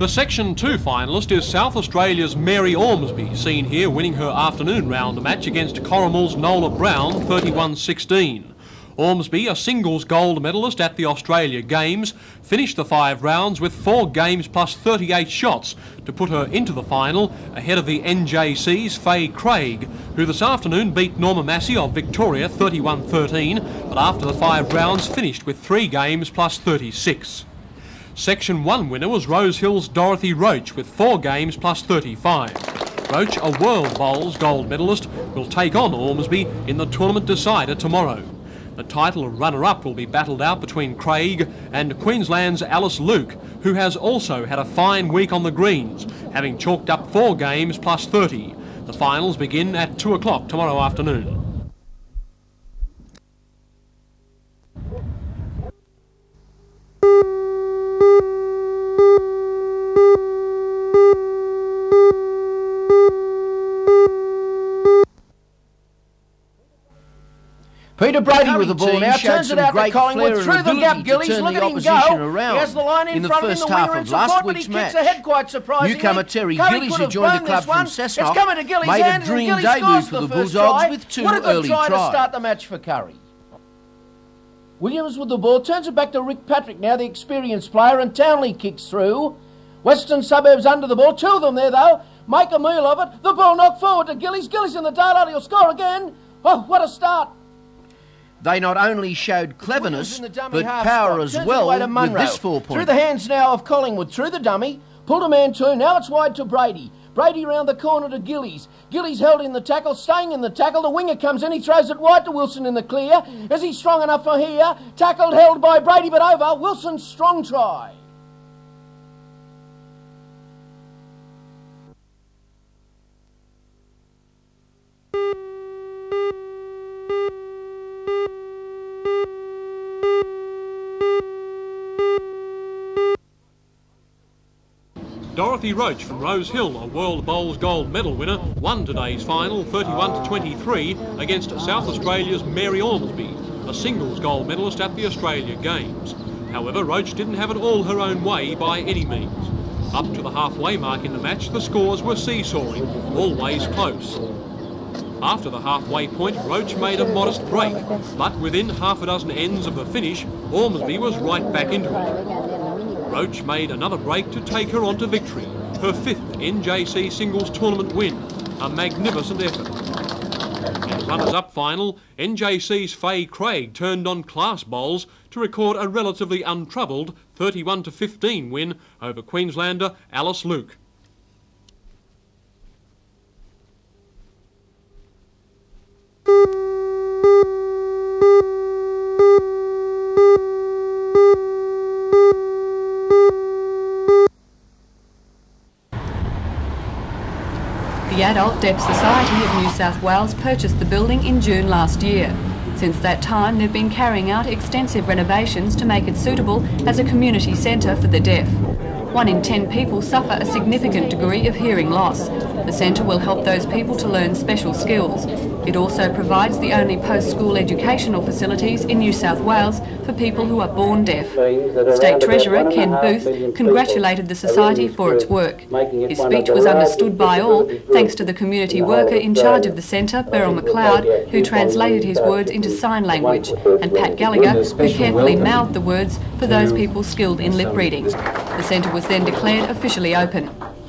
The Section 2 finalist is South Australia's Mary Ormsby, seen here winning her afternoon round match against Corrimal's Nola Brown 31-16. Ormsby, a singles gold medalist at the Australia Games, finished the 5 rounds with 4 games plus 38 shots to put her into the final ahead of the NJC's Faye Craig, who this afternoon beat Norma Massey of Victoria 31-13, but after the 5 rounds finished with 3 games plus 36. Section 1 winner was Rosehill's Dorothy Roach with 4 games plus 35. Roach, a World Bowls gold medalist, will take on Ormsby in the tournament decider tomorrow. The title of runner-up will be battled out between Craig and Queensland's Alice Luke, who has also had a fine week on the greens, having chalked up 4 games plus 30. The finals begin at 2 o'clock tomorrow afternoon. Peter Brady with the ball now, turns it out to Collingwood, through the gap, Gillies, look at him go. He has the line in front of him, the winger in support, but he kicks ahead quite surprisingly. Newcomer Terry Gillies, who joined the club from Cessnock, it's coming to Gillies' made a hands, dream and Gillies debut scores for the the first Bulldogs try. with 2 What a good early try tries. to start the match for Curry. Williams with the ball, turns it back to Rick Patrick now, the experienced player, and Townley kicks through. Western Suburbs under the ball, 2 of them there though, make a meal of it. The ball knocked forward to Gillies, Gillies in the daylight, he'll score again. Oh, what a start. They not only showed cleverness, but half power spot. as Turns well away to with Munro. this 4-point. Through the hands now of Collingwood, through the dummy, pulled a man 2, now it's wide to Brady. Brady round the corner to Gillies. Gillies held in the tackle, staying in the tackle. The winger comes in, he throws it wide to Wilson in the clear. Is he strong enough for here? Tackled, held by Brady, but over. Wilson's strong try. Dorothy Roach from Rosehill, a World Bowls gold medal winner, won today's final 31-23 against South Australia's Mary Ormsby, a singles gold medalist at the Australia Games. However, Roach didn't have it all her own way by any means. Up to the halfway mark in the match, the scores were seesawing, always close. After the halfway point, Roach made a modest break, but within half a dozen ends of the finish, Ormsby was right back into it. Roach made another break to take her on to victory, her 5th NJC singles tournament win, a magnificent effort. In the runners-up final, NJC's Faye Craig turned on class bowls to record a relatively untroubled 31-15 win over Queenslander Alice Luke. The Adult Deaf Society of New South Wales purchased the building in June last year. Since that time, they've been carrying out extensive renovations to make it suitable as a community centre for the deaf. 1 in 10 people suffer a significant degree of hearing loss. The centre will help those people to learn special skills. It also provides the only post-school educational facilities in New South Wales for people who are born deaf. State Treasurer Ken Booth congratulated the Society for its work. His speech was understood by all thanks to the community worker in charge of the centre, Beryl McLeod, who translated his words into sign language, and Pat Gallagher, who carefully mouthed the words for those people skilled in lip reading. The centre was then declared officially open.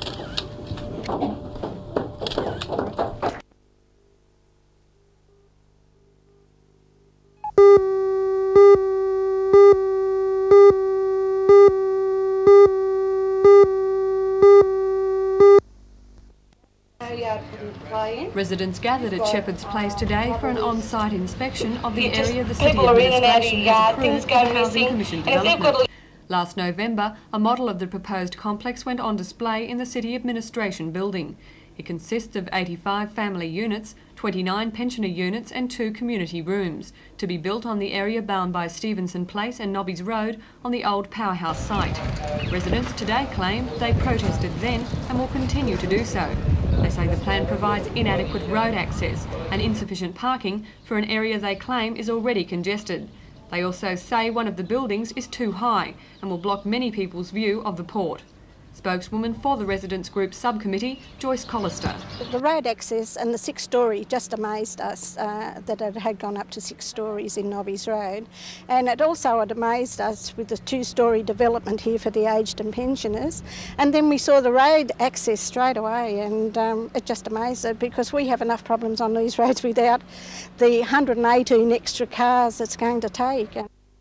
Residents gathered at Shepherd's Place today for an on-site inspection of the area the City Administration has approved for the Housing Commission development. Last November, a model of the proposed complex went on display in the City Administration building. It consists of 85 family units, 29 pensioner units and 2 community rooms, to be built on the area bound by Stevenson Place and Nobbies Road on the old powerhouse site. Residents today claim they protested then and will continue to do so. They say the plan provides inadequate road access and insufficient parking for an area they claim is already congested. They also say one of the buildings is too high and will block many people's view of the port. Spokeswoman for the Residents Group Subcommittee, Joyce Collister. The road access and the 6-storey just amazed us that it had gone up to 6 stories in Nobby's Road, and it also had amazed us with the 2-storey development here for the aged and pensioners. And then we saw the road access straight away, and it just amazed us because we have enough problems on these roads without the 118 extra cars it's going to take.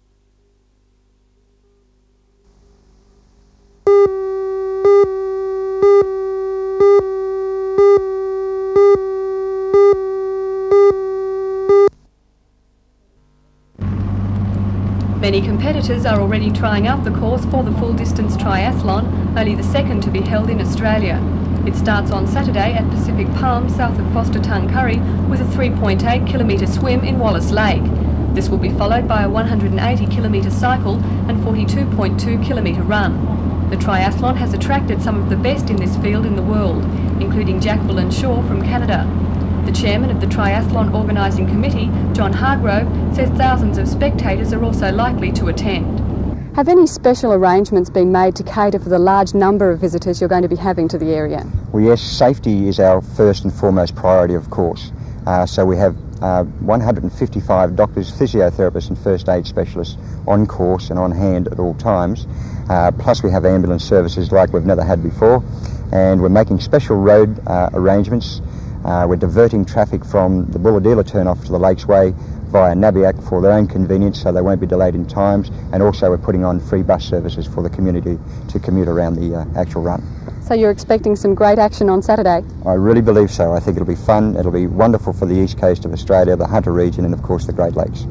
Many competitors are already trying out the course for the full-distance triathlon, only the second to be held in Australia. It starts on Saturday at Pacific Palm, south of Forster-Tuncurry, with a 3.8 kilometre swim in Wallace Lake. This will be followed by a 180 kilometre cycle and 42.2 kilometre run. The triathlon has attracted some of the best in this field in the world, including Jack Shaw from Canada. The chairman of the Triathlon Organising Committee, John Hargrove, says thousands of spectators are also likely to attend. Have any special arrangements been made to cater for the large number of visitors you're going to be having to the area? Well, yes, safety is our first and foremost priority, of course. So we have 155 doctors, physiotherapists and first aid specialists on course and on hand at all times. Plus we have ambulance services like we've never had before, and we're making special road arrangements. We're diverting traffic from the Bulladila turn-off to the Lakes Way via Nabiac for their own convenience, so they won't be delayed in times, and also we're putting on free bus services for the community to commute around the actual run. So you're expecting some great action on Saturday? I really believe so. I think it'll be fun, it'll be wonderful for the east coast of Australia, the Hunter region and of course the Great Lakes.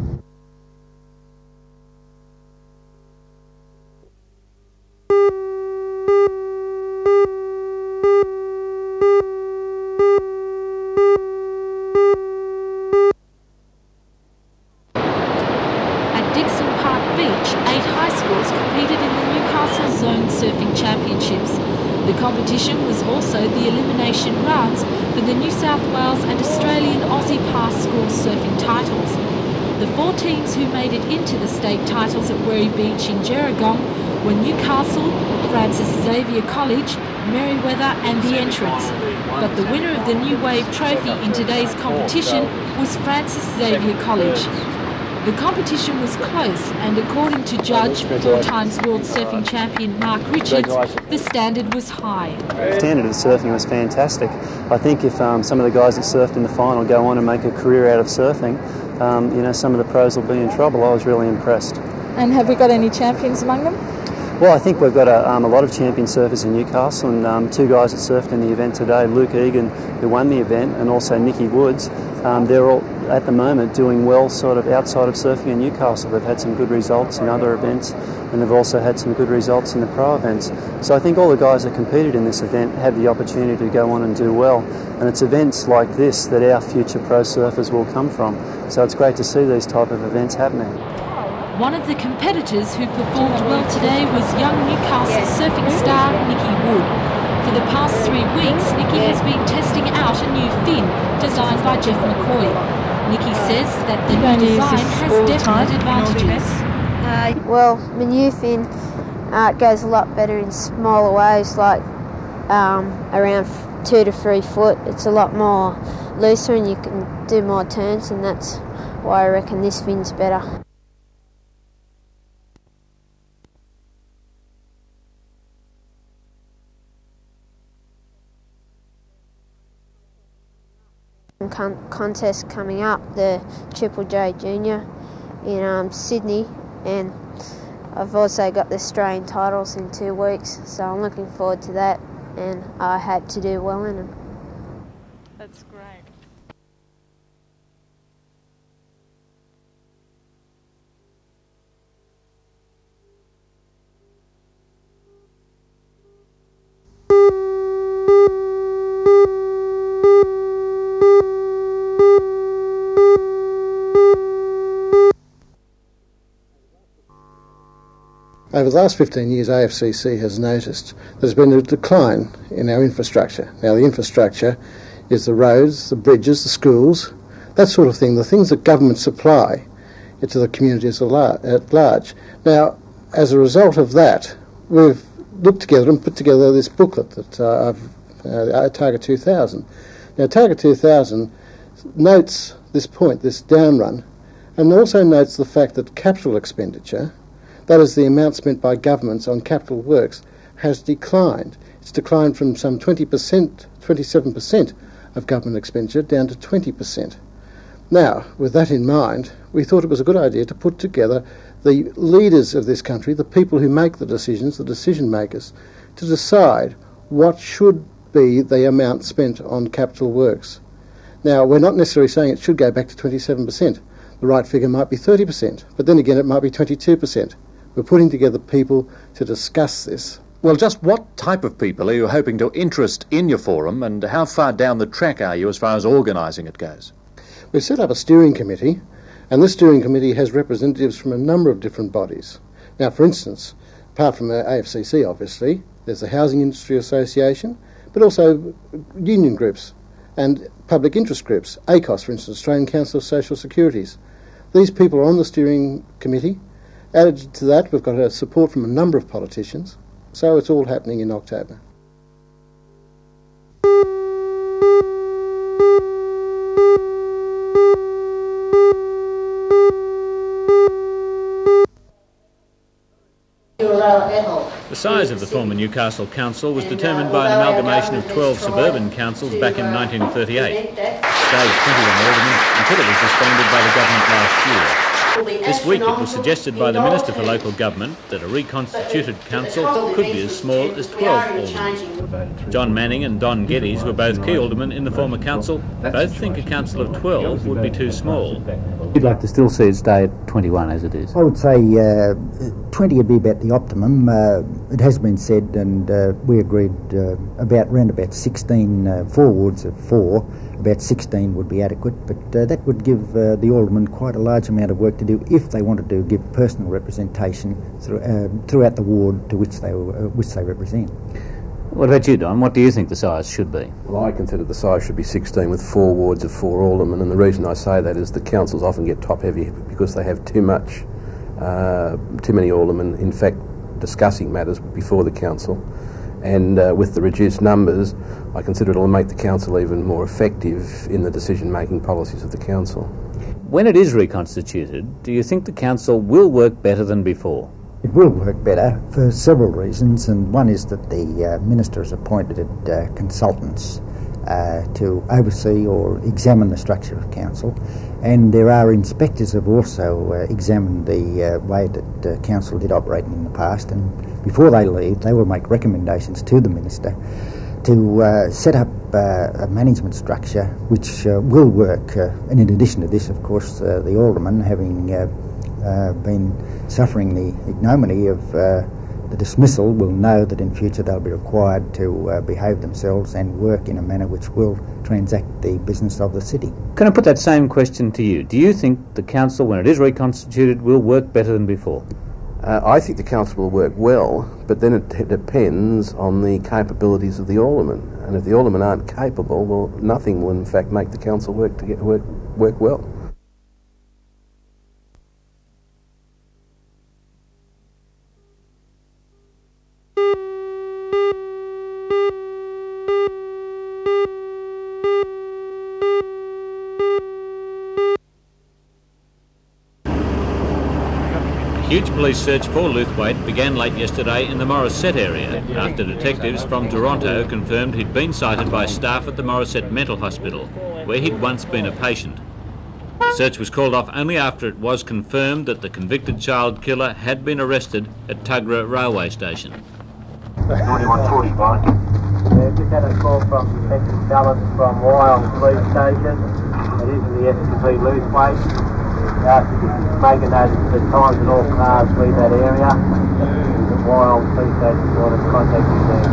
The competition was also the elimination rounds for the New South Wales and Australian Aussie Pass School surfing titles. The 4 teams who made it into the state titles at Werry Beach in Gerringong were Newcastle, Francis Xavier College, Merewether and the Entrance. But the winner of the New Wave Trophy in today's competition was Francis Xavier College. The competition was close, and according to judge, 4 times world surfing champion Mark Richards, the standard was high. The standard of surfing was fantastic. I think if some of the guys that surfed in the final go on and make a career out of surfing, you know, some of the pros will be in trouble. I was really impressed. And have we got any champions among them? Well, I think we've got a lot of champion surfers in Newcastle, and 2 guys that surfed in the event today, Luke Egan, who won the event, and also Nicky Woods. They're all, at the moment, doing well sort of outside of surfing in Newcastle. They've had some good results in other events, and they've also had some good results in the pro events. So I think all the guys that competed in this event have the opportunity to go on and do well. And it's events like this that our future pro surfers will come from. So it's great to see these type of events happening. One of the competitors who performed well today was young Newcastle surfing star Nicky Wood. For the past 3 weeks, Nicky has been testing out a new fin designed by Jeff McCoy. Nicky says that the new design has definite advantages. Well, the new fin goes a lot better in smaller waves, like around 2 to 3 foot. It's a lot more looser and you can do more turns, and that's why I reckon this fin's better. Contest coming up, the Triple J Junior in Sydney, and I've also got the Australian titles in 2 weeks, so I'm looking forward to that, and I hope to do well in them. That's great. Over the last 15 years, AFCC has noticed there's been a decline in our infrastructure. Now, the infrastructure is the roads, the bridges, the schools, that sort of thing, the things that government supply to the communities at large. Now, as a result of that, we've looked together and put together this booklet that Target 2000. Now, Target 2000 notes this point, this downrun, and also notes the fact that capital expenditure, that is the amount spent by governments on capital works, has declined. It's declined from some 27% of government expenditure down to 20%. Now, with that in mind, we thought it was a good idea to put together the leaders of this country, the people who make the decisions, the decision makers, to decide what should be the amount spent on capital works. Now, we're not necessarily saying it should go back to 27%. The right figure might be 30%, but then again it might be 22%. We're putting together people to discuss this. Well, just what type of people are you hoping to interest in your forum, and how far down the track are you as far as organising it goes? We've set up a steering committee, and this steering committee has representatives from a number of different bodies. Now, for instance, apart from the AFCC, obviously, there's the Housing Industry Association, but also union groups and public interest groups, ACOS, for instance, Australian Council of Social Securities. These people are on the steering committee. Added to that, we've got support from a number of politicians. So it's all happening in October. The size of the former Newcastle Council was determined by an amalgamation of 12 suburban councils back in 1938. Stayed 21 aldermen until it was disbanded by the government last year. This week it was suggested by the Minister for Local Government that a reconstituted council could be as small as 12 aldermen. John Manning and Don Geddes were both key aldermen in the former council. Both think a council of 12 would be too small. You'd like to still see it stay at 21 as it is? I would say 20 would be about the optimum. It has been said, and we agreed around about 16 4 wards of 4, about 16 would be adequate, but that would give the aldermen quite a large amount of work to do if they wanted to give personal representation throughout the ward to which they represent. What about you, Don? What do you think the size should be? Well, I consider the size should be 16 with 4 wards of 4 aldermen, and the reason I say that is the councils often get top-heavy because they have too many aldermen, in fact, discussing matters before the council. And with the reduced numbers, I consider it will make the council even more effective in the decision-making policies of the council. When it is reconstituted, do you think the council will work better than before? It will work better for several reasons, and one is that the Minister has appointed consultants to oversee or examine the structure of council, and there are inspectors who have also examined the way that council did operate in the past, and before they leave they will make recommendations to the Minister to set up a management structure which will work, and in addition to this, of course, the aldermen, having been suffering the ignominy of the dismissal, will know that in future they'll be required to behave themselves and work in a manner which will transact the business of the city. Can I put that same question to you? Do you think the council, when it is reconstituted, will work better than before? I think the council will work well, but then it depends on the capabilities of the aldermen. And if the aldermen aren't capable, well, nothing will in fact make the council work well. A huge police search for Lewthwaite began late yesterday in the Morisset area after detectives from Toronto confirmed he'd been sighted by staff at the Morisset Mental Hospital, where he'd once been a patient. The search was called off only after it was confirmed that the convicted child killer had been arrested at Tuggerah Railway Station. 9145. Just had a call from Detective Dallas from Wyong Police Station. It is in the SCP Lewthwaite. Making those the times that all cars leave that area. The Wyong Police Station wanted to contact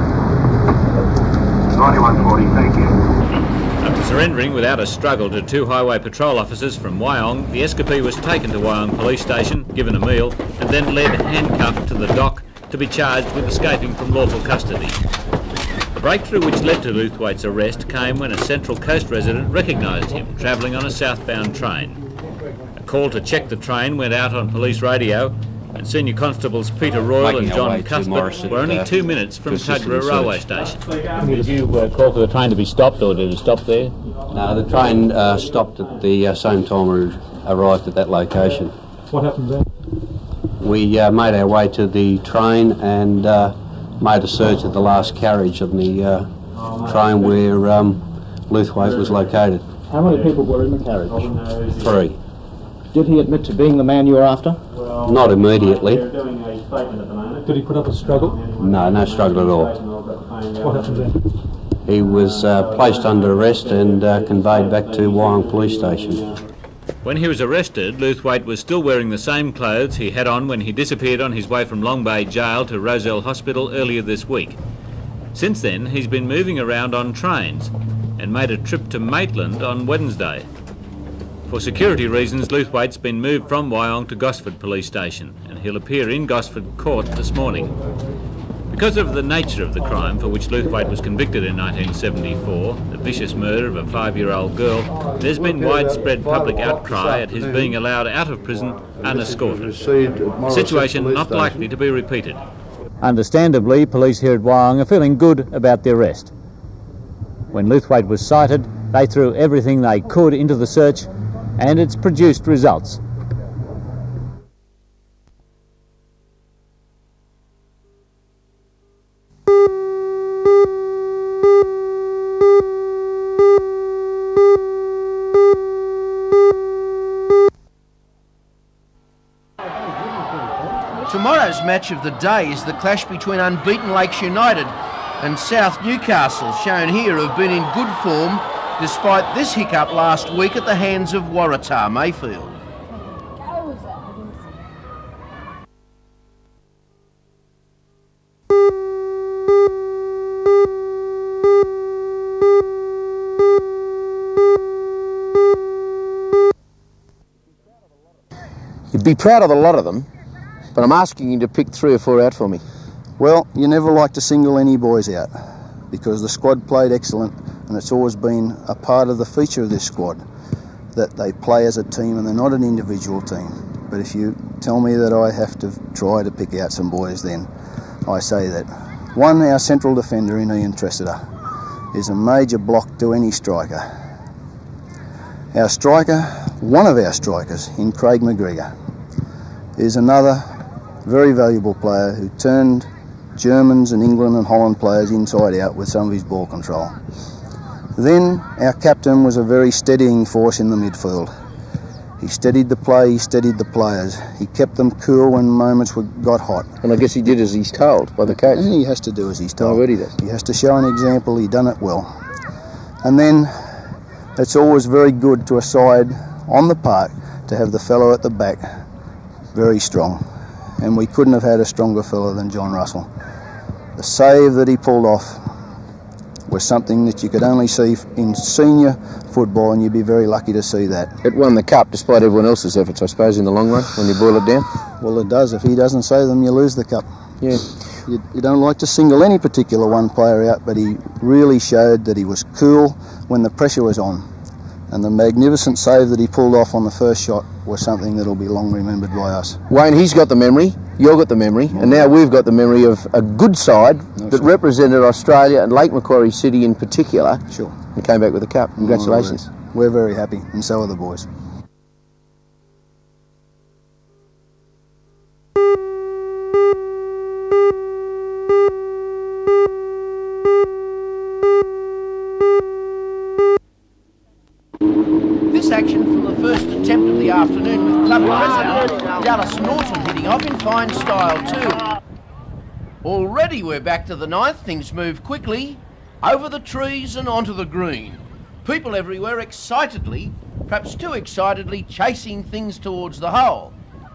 you. 9140, thank you. After surrendering without a struggle to 2 highway patrol officers from Wyong, the escapee was taken to Wyong Police Station, given a meal, and then led handcuffed to the dock to be charged with escaping from lawful custody. The breakthrough which led to Lewthwaite's arrest came when a Central Coast resident recognised him travelling on a southbound train. A call to check the train went out on police radio, and Senior Constables Peter Royal and John Cuthbert were only 2 minutes from Tuggerah railway station. Did you call for the train to be stopped, or did it stop there? No, the train stopped at the same time we arrived at that location. What happened then? We made our way to the train and made a search at the last carriage on the train where Lewthwaite was located. How many people were in the carriage? 3. Did he admit to being the man you were after? Not immediately. Did he put up a struggle? No, no struggle at all. What happened then? He was placed under arrest and conveyed back to Wyong Police Station. When he was arrested, Lewthwaite was still wearing the same clothes he had on when he disappeared on his way from Long Bay Jail to Rozelle Hospital earlier this week. Since then, he's been moving around on trains and made a trip to Maitland on Wednesday. For security reasons, Lewthwaite's been moved from Wyong to Gosford Police Station, and he'll appear in Gosford Court this morning. Because of the nature of the crime for which Lewthwaite was convicted in 1974, the vicious murder of a 5-year-old girl, there's been widespread public outcry at his being allowed out of prison unescorted. A situation not likely to be repeated. Understandably, police here at Wyong are feeling good about the arrest. When Lewthwaite was sighted, they threw everything they could into the search, and it's produced results. Tomorrow's match of the day is the clash between unbeaten Lakes United and South Newcastle, shown here have been in good form despite this hiccup last week at the hands of Waratah Mayfield. You'd be proud of a lot of them, but I'm asking you to pick 3 or 4 out for me. Well, you never like to single any boys out because the squad played excellent, and it's always been a part of the feature of this squad that they play as a team and they're not an individual team. But if you tell me that I have to try to pick out some boys, then I say that 1, our central defender in Ian Tressida is a major block to any striker. Our striker, one of our strikers in Craig McGregor, is another very valuable player who turned Germans and England and Holland players inside out with some of his ball control. Then our captain was a very steadying force in the midfield. He steadied the play, he steadied the players. He kept them cool when moments got hot. And I guess he did as he's told by the coach. And he has to do as he's told. Oh, really does. He has to show an example, he done it well. And then it's always very good to a side on the park to have the fellow at the back very strong. And we couldn't have had a stronger fellow than John Russell. The save that he pulled off was something that you could only see in senior football, and you'd be very lucky to see that. It won the cup despite everyone else's efforts, I suppose, in the long run, when you boil it down. Well, it does. If he doesn't save them, you lose the cup. Yeah. You don't like to single any particular one player out, but he really showed that he was cool when the pressure was on. And the magnificent save that he pulled off on the first shot was something that'll be long remembered by us. Wayne, he's got the memory, you've got the memory, and now we've got the memory of a good side that represented Australia and Lake Macquarie City in particular. Sure. And came back with a cup. Congratulations. We're very happy, and so are the boys. This action from the first attempt of the afternoon with club president Dallas Norton hitting off in fine style too. Already we're back to the 9th, things move quickly, over the trees and onto the green. People everywhere excitedly, perhaps too excitedly, chasing things towards the hole.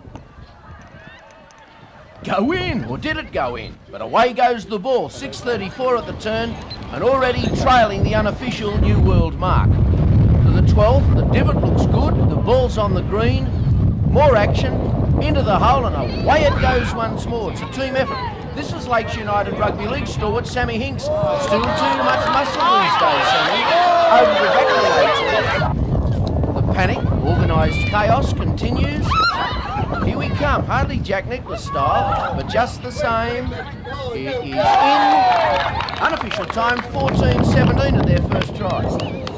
Go in, or did it go in? But away goes the ball, 6:34 at the turn, and already trailing the unofficial New World mark. To the 12th, the divot looks good, the ball's on the green, more action, into the hole, and away it goes once more. It's a team effort. This is Lakes United Rugby League stalwart Sammy Hinks. Still too much muscle these days, Sammy. Over the back of the panic, organised chaos continues. Here we come, hardly Jack Nicklaus style, but just the same, it is in unofficial time 14:17 of their first try.